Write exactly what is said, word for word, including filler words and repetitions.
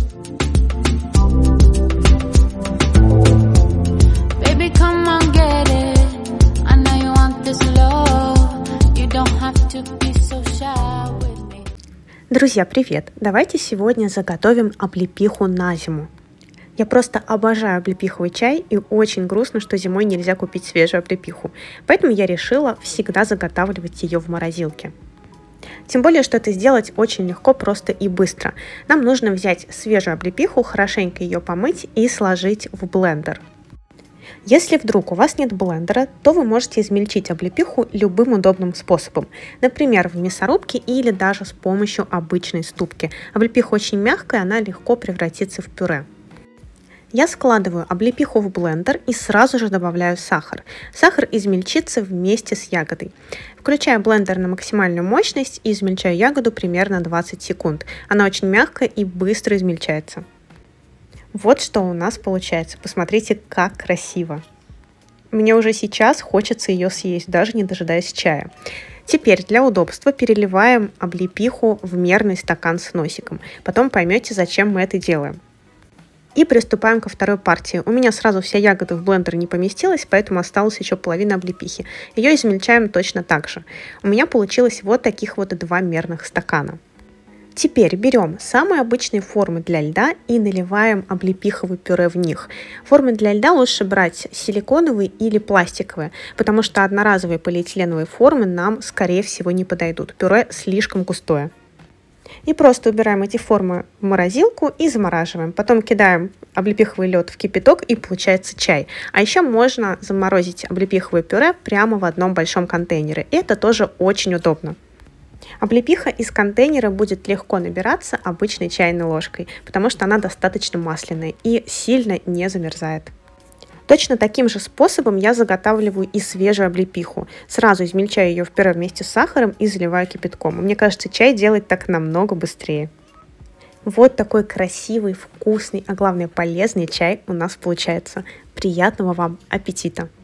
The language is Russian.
Baby, come on, get it. I know you want this love. You don't have to be so shy with me. Друзья, привет! Давайте сегодня заготовим облепиху на зиму. Я просто обожаю облепиховый чай, и очень грустно, что зимой нельзя купить свежую облепиху. Поэтому я решила всегда заготавливать ее в морозилке. Тем более, что это сделать очень легко, просто и быстро. Нам нужно взять свежую облепиху, хорошенько ее помыть и сложить в блендер. Если вдруг у вас нет блендера, то вы можете измельчить облепиху любым удобным способом. Например, в мясорубке или даже с помощью обычной ступки. Облепиха очень мягкая, она легко превратится в пюре. Я складываю облепиху в блендер и сразу же добавляю сахар. Сахар измельчится вместе с ягодой. Включаю блендер на максимальную мощность и измельчаю ягоду примерно двадцать секунд. Она очень мягкая и быстро измельчается. Вот что у нас получается. Посмотрите, как красиво. Мне уже сейчас хочется ее съесть, даже не дожидаясь чая. Теперь для удобства переливаем облепиху в мерный стакан с носиком. Потом поймете, зачем мы это делаем. И приступаем ко второй партии. У меня сразу вся ягода в блендер не поместилась, поэтому осталась еще половина облепихи. Ее измельчаем точно так же. У меня получилось вот таких вот два мерных стакана. Теперь берем самые обычные формы для льда и наливаем облепиховое пюре в них. Формы для льда лучше брать силиконовые или пластиковые, потому что одноразовые полиэтиленовые формы нам, скорее всего, не подойдут. Пюре слишком густое. И просто убираем эти формы в морозилку и замораживаем. Потом кидаем облепиховый лед в кипяток и получается чай. А еще можно заморозить облепиховое пюре прямо в одном большом контейнере. И это тоже очень удобно. Облепиха из контейнера будет легко набираться обычной чайной ложкой, потому что она достаточно масляная и сильно не замерзает. Точно таким же способом я заготавливаю и свежую облепиху. Сразу измельчаю ее в пюре вместе с сахаром и заливаю кипятком. Мне кажется, чай делать так намного быстрее. Вот такой красивый, вкусный, а главное полезный чай у нас получается. Приятного вам аппетита!